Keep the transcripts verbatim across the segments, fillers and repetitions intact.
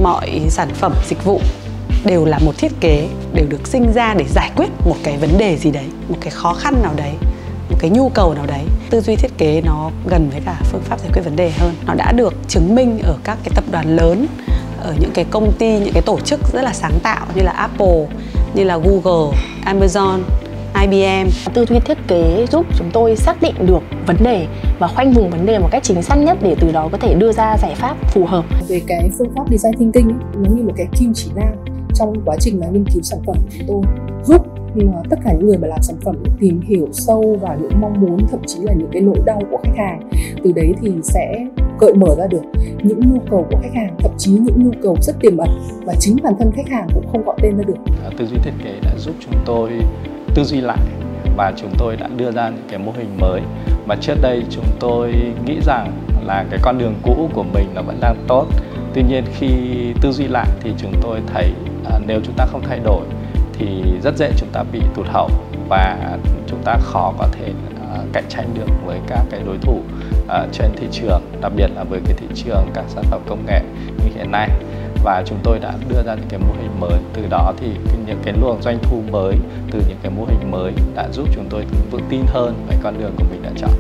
mọi sản phẩm, dịch vụ đều là một thiết kế, đều được sinh ra để giải quyết một cái vấn đề gì đấy, một cái khó khăn nào đấy, một cái nhu cầu nào đấy. Tư duy thiết kế nó gần với cả phương pháp giải quyết vấn đề hơn. Nó đã được chứng minh ở các cái tập đoàn lớn, ở những cái công ty, những cái tổ chức rất là sáng tạo như là Apple, như là Google, Amazon, I B M. Tư duy thiết kế giúp chúng tôi xác định được vấn đề và khoanh vùng vấn đề một cách chính xác nhất để từ đó có thể đưa ra giải pháp phù hợp. Về cái phương pháp design thinking ấy, nó như một cái kim chỉ nam trong quá trình mà nghiên cứu sản phẩm của chúng tôi, giúp tất cả những người mà làm sản phẩm tìm hiểu sâu vào những mong muốn, thậm chí là những cái nỗi đau của khách hàng. Từ đấy thì sẽ gợi mở ra được những nhu cầu của khách hàng, thậm chí những nhu cầu rất tiềm ẩn mà chính bản thân khách hàng cũng không gọi tên ra được. Tư duy thiết kế đã giúp chúng tôi tư duy lại và chúng tôi đã đưa ra những cái mô hình mới mà trước đây chúng tôi nghĩ rằng là cái con đường cũ của mình nó vẫn đang tốt. Tuy nhiên khi tư duy lại thì chúng tôi thấy à, nếu chúng ta không thay đổi thì rất dễ chúng ta bị tụt hậu và chúng ta khó có thể uh, cạnh tranh được với các cái đối thủ uh, trên thị trường, đặc biệt là với cái thị trường các sản phẩm công nghệ như hiện nay. Và chúng tôi đã đưa ra những cái mô hình mới, từ đó thì những cái luồng doanh thu mới từ những cái mô hình mới đã giúp chúng tôi vững tin hơn về con đường của mình đã chọn.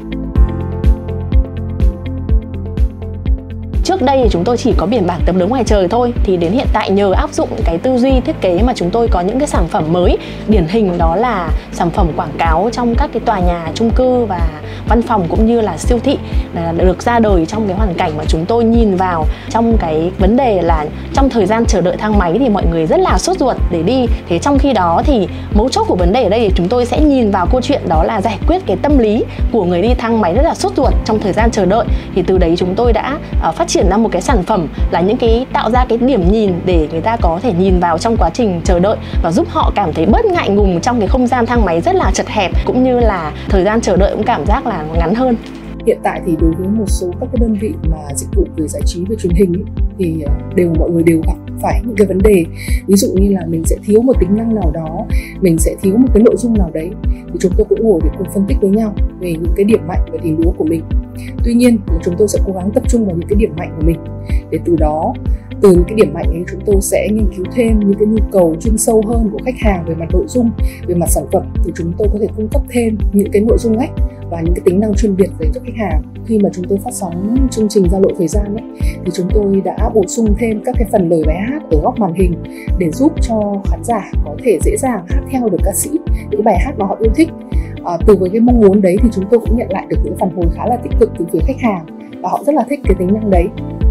Trước đây thì chúng tôi chỉ có biển bảng tấm lớn ngoài trời thôi, thì đến hiện tại nhờ áp dụng cái tư duy thiết kế mà chúng tôi có những cái sản phẩm mới. Điển hình đó là sản phẩm quảng cáo trong các cái tòa nhà chung cư và văn phòng cũng như là siêu thị được ra đời trong cái hoàn cảnh mà chúng tôi nhìn vào trong cái vấn đề là trong thời gian chờ đợi thang máy thì mọi người rất là sốt ruột để đi. Thế trong khi đó thì mấu chốt của vấn đề ở đây thì chúng tôi sẽ nhìn vào câu chuyện đó là giải quyết cái tâm lý của người đi thang máy rất là sốt ruột trong thời gian chờ đợi. Thì từ đấy chúng tôi đã uh, phát triển ra một cái sản phẩm là những cái tạo ra cái điểm nhìn để người ta có thể nhìn vào trong quá trình chờ đợi và giúp họ cảm thấy bớt ngại ngùng trong cái không gian thang máy rất là chật hẹp, cũng như là thời gian chờ đợi cũng cảm giác là ngắn hơn. Hiện tại thì đối với một số các cái đơn vị mà dịch vụ về giải trí, về truyền hình ấy, thì đều mọi người đều gặp phải những cái vấn đề, ví dụ như là mình sẽ thiếu một tính năng nào đó, mình sẽ thiếu một cái nội dung nào đấy, thì chúng tôi cũng ngồi để cùng phân tích với nhau về những cái điểm mạnh và điểm yếu của mình. Tuy nhiên là chúng tôi sẽ cố gắng tập trung vào những cái điểm mạnh của mình, để từ đó từ những cái điểm mạnh ấy chúng tôi sẽ nghiên cứu thêm những cái nhu cầu chuyên sâu hơn của khách hàng về mặt nội dung, về mặt sản phẩm, thì chúng tôi có thể cung cấp thêm những cái nội dung ngách và những cái tính năng chuyên biệt về cho khách hàng. Khi mà chúng tôi phát sóng chương trình Giao lộ thời gian ấy, thì chúng tôi đã bổ sung thêm các cái phần lời bài hát ở góc màn hình để giúp cho khán giả có thể dễ dàng hát theo được ca sĩ những bài hát mà họ yêu thích. À, từ với cái mong muốn đấy thì chúng tôi cũng nhận lại được những phản hồi khá là tích cực từ phía khách hàng và họ rất là thích cái tính năng đấy.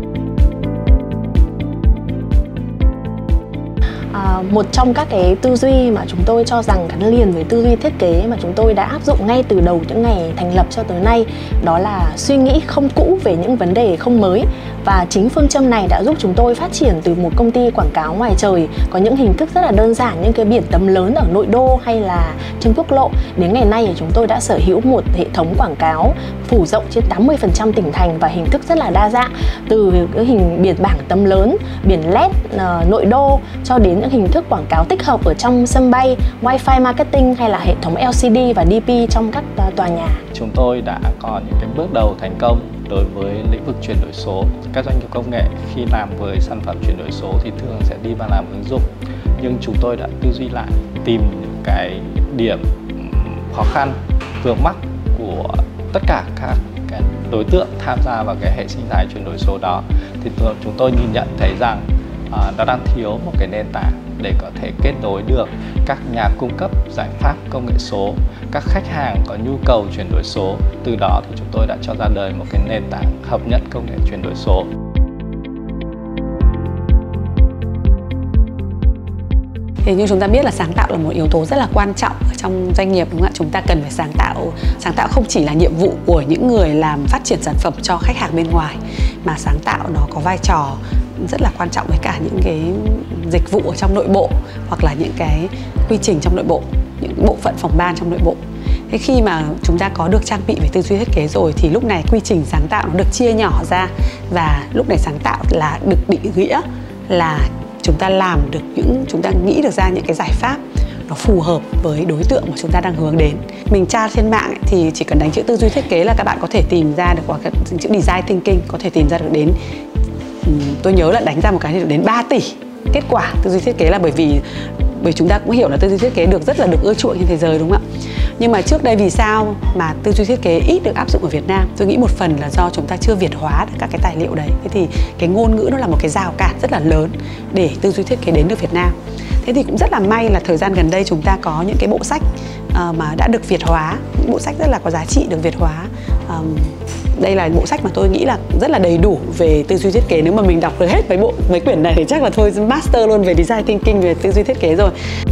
À, một trong các cái tư duy mà chúng tôi cho rằng gắn liền với tư duy thiết kế mà chúng tôi đã áp dụng ngay từ đầu những ngày thành lập cho tới nay, đó là suy nghĩ không cũ về những vấn đề không mới. Và chính phương châm này đã giúp chúng tôi phát triển từ một công ty quảng cáo ngoài trời có những hình thức rất là đơn giản, những cái biển tấm lớn ở nội đô hay là trên quốc lộ, đến ngày nay thì chúng tôi đã sở hữu một hệ thống quảng cáo phủ rộng trên tám mươi phần trăm tỉnh thành và hình thức rất là đa dạng, từ cái hình biển bảng tấm lớn, biển led uh, nội đô cho đến những hình thức quảng cáo tích hợp ở trong sân bay, wifi marketing hay là hệ thống L C D và D P trong các uh, tòa nhà. Chúng tôi đã có những cái bước đầu thành công đối với lĩnh vực chuyển đổi số. Các doanh nghiệp công nghệ khi làm với sản phẩm chuyển đổi số thì thường sẽ đi vào làm ứng dụng, nhưng chúng tôi đã tư duy lại, tìm những cái điểm khó khăn, vướng mắc của tất cả các cái đối tượng tham gia vào cái hệ sinh thái chuyển đổi số đó, thì chúng tôi nhìn nhận thấy rằng uh, nó đang thiếu một cái nền tảng để có thể kết nối được các nhà cung cấp giải pháp công nghệ số, các khách hàng có nhu cầu chuyển đổi số. Từ đó thì chúng tôi đã cho ra đời một cái nền tảng hợp nhất công nghệ chuyển đổi số. Thì như chúng ta biết là sáng tạo là một yếu tố rất là quan trọng ở trong doanh nghiệp, đúng không ạ? Chúng ta cần phải sáng tạo. Sáng tạo không chỉ là nhiệm vụ của những người làm phát triển sản phẩm cho khách hàng bên ngoài, mà sáng tạo nó có vai trò rất là quan trọng với cả những cái dịch vụ ở trong nội bộ, hoặc là những cái quy trình trong nội bộ, những bộ phận phòng ban trong nội bộ. Thế khi mà chúng ta có được trang bị về tư duy thiết kế rồi thì lúc này quy trình sáng tạo nó được chia nhỏ ra, và lúc này sáng tạo là được định nghĩa là chúng ta làm được những, chúng ta nghĩ được ra những cái giải pháp nó phù hợp với đối tượng mà chúng ta đang hướng đến. Mình tra trên mạng ấy, thì chỉ cần đánh chữ tư duy thiết kế là các bạn có thể tìm ra được, hoặc chữ design thinking có thể tìm ra được đến tôi nhớ là đánh ra một cái thì đến ba tỷ kết quả tư duy thiết kế, là bởi vì bởi chúng ta cũng hiểu là tư duy thiết kế được rất là được ưa chuộng trên thế giới, đúng không ạ? Nhưng mà trước đây vì sao mà tư duy thiết kế ít được áp dụng ở Việt Nam? Tôi nghĩ một phần là do chúng ta chưa Việt hóa được các cái tài liệu đấy. Thế thì cái ngôn ngữ nó là một cái rào cản rất là lớn để tư duy thiết kế đến được Việt Nam. Thế thì cũng rất là may là thời gian gần đây chúng ta có những cái bộ sách uh, mà đã được Việt hóa, những bộ sách rất là có giá trị được Việt hóa. Um, đây là bộ sách mà tôi nghĩ là rất là đầy đủ về tư duy thiết kế. Nếu mà mình đọc được hết mấy bộ mấy quyển này thì chắc là thôi master luôn về design thinking, về tư duy thiết kế rồi.